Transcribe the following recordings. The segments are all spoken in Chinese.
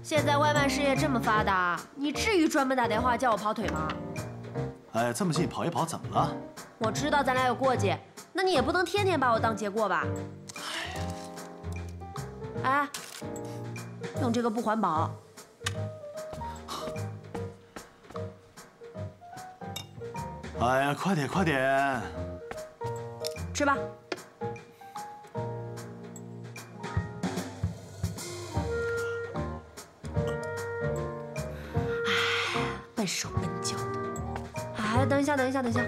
现在外卖事业这么发达，你至于专门打电话叫我跑腿吗？ 哎，这么近跑一跑怎么了？ 我知道咱俩有过节，那你也不能天天把我当结过吧？哎，用这个不环保。 哎呀，快点快点！ 吃吧。哎，笨手笨脚的。哎，等一下，等一下，等一下。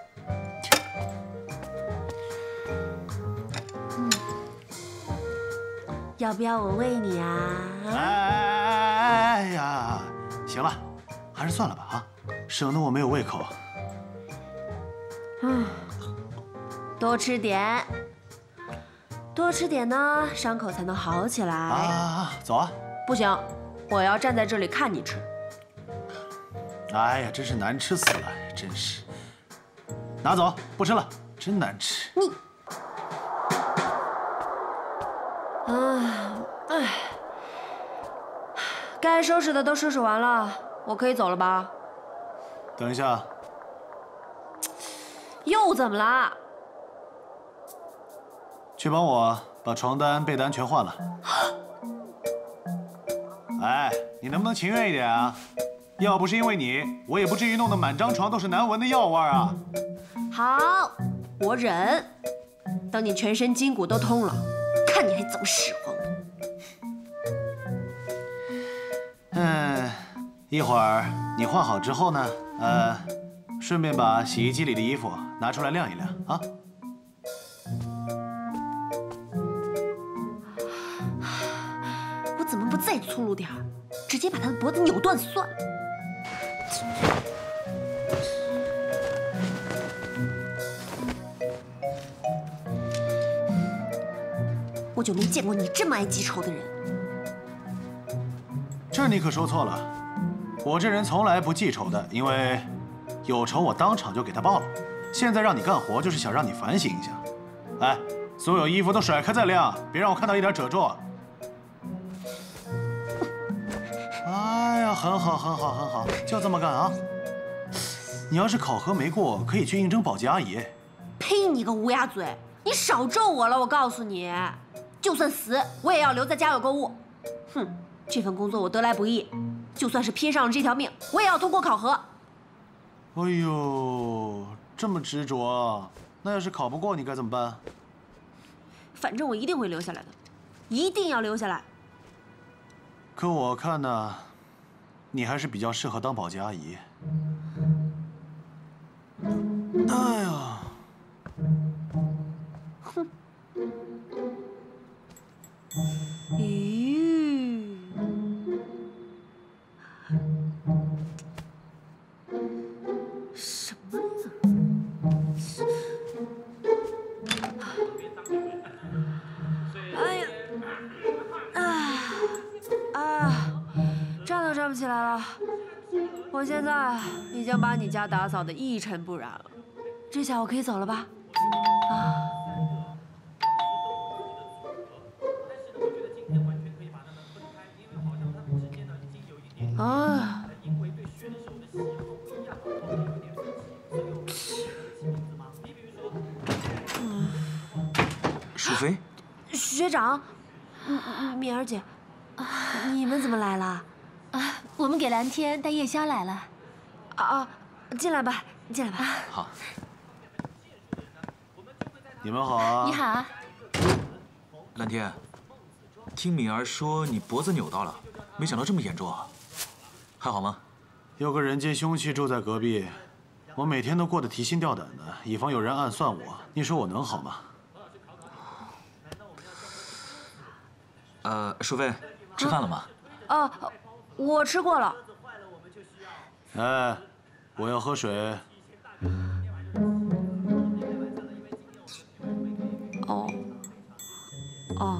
要不要我喂你啊？ 哎呀，行了，还是算了吧啊，省得我没有胃口。 多吃点，多吃点呢，伤口才能好起来。 啊，走啊！ 不行，我要站在这里看你吃。 哎呀，真是难吃死了，真是。拿走，不吃了，真难吃。 你，哎，该收拾的都收拾完了，我可以走了吧？ 等一下， 又怎么了？ 去帮我把床单、被单全换了。哎，你能不能情愿一点啊？要不是因为你，我也不至于弄得满张床都是难闻的药味啊。 好，我忍。等你全身筋骨都通了，看你还怎么使唤我。 一会儿你换好之后呢，顺便把洗衣机里的衣服拿出来晾一晾啊。 我怎么不再粗鲁点儿，直接把他的脖子扭断算了。我就没见过你这么爱记仇的人。 这你可说错了，我这人从来不记仇的，因为有仇我当场就给他报了。现在让你干活，就是想让你反省一下。哎，所有衣服都甩开再晾，别让我看到一点褶皱。哎呀，很好，很好，很好，就这么干啊！你要是考核没过，可以去应征保洁阿姨。 呸！你个乌鸦嘴，你少咒我了！我告诉你，就算死，我也要留在家有购物。哼，这份工作我得来不易，就算是拼上了这条命，我也要通过考核。 哎呦，这么执着啊！那要是考不过，你该怎么办？ 反正我一定会留下来的，一定要留下来。 可我看呢，你还是比较适合当保洁阿姨。哎呀， 哼。咦？什么呀？哎呀！站都站不起来了。我现在已经把你家打扫得一尘不染了，这下我可以走了吧？ 淑妃， 学长，敏儿姐，你们怎么来了？ 我们给蓝天带夜宵来了。 进来吧，进来吧。 好。 你们好啊。 你好啊。 蓝天，听敏儿说你脖子扭到了，没想到这么严重啊，还好吗？ 有个人间凶器住在隔壁，我每天都过得提心吊胆的，以防有人暗算我。你说我能好吗？ 淑妃，吃饭了吗？ 我吃过了。 哎，我要喝水。 哦。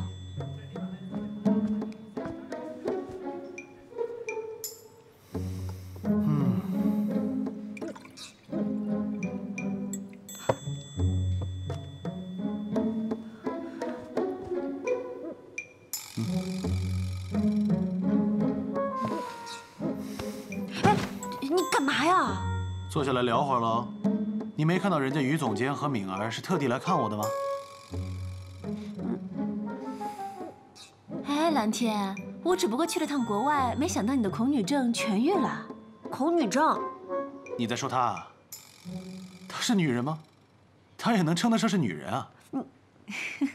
嘛呀？ 坐下来聊会儿喽。你没看到人家于总监和敏儿是特地来看我的吗？ 哎，蓝天，我只不过去了趟国外，没想到你的恐女症痊愈了。 恐女症？ 你在说她啊？她是女人吗？她也能称得上是女人啊？